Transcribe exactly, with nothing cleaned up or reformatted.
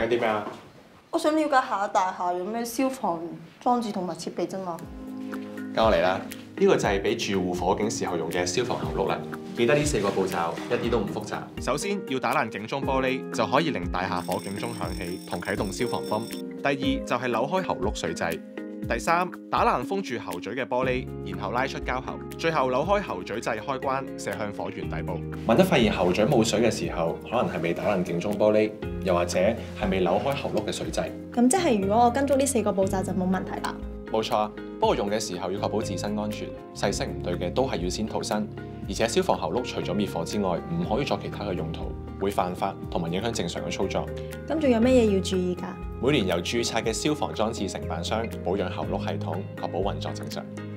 緊啲咩啊？ 我想了解下大廈有咩消防裝置同埋設備啫嘛。 跟我嚟啦！呢個就係俾住戶火警時候用嘅消防喉轆啦。記得呢四個步驟，一啲都唔複雜。首先要打爛警鐘玻璃，就可以令大廈火警鐘響起同啟動消防泵。第二就係扭開喉轆水掣。第三，打爛封住喉嘴嘅玻璃，然後拉出膠喉。最後扭開喉嘴掣開關，射向火源底部。萬一發現喉嘴冇水嘅時候，可能係未打爛警鐘玻璃，又或者係未扭開喉轆嘅水掣。 咁即係如果我跟足呢四個步驟就冇問題啦。 冇錯，不過用嘅時候要確保自身安全，細聲唔對嘅都係要先逃生。而且消防喉轆除咗滅火之外，唔可以作其他嘅用途，會犯法同埋影響正常嘅操作。 咁仲有咩嘢要注意㗎？ 每年由註冊嘅消防裝置承辦商保養喉轆系統，確保運作正常。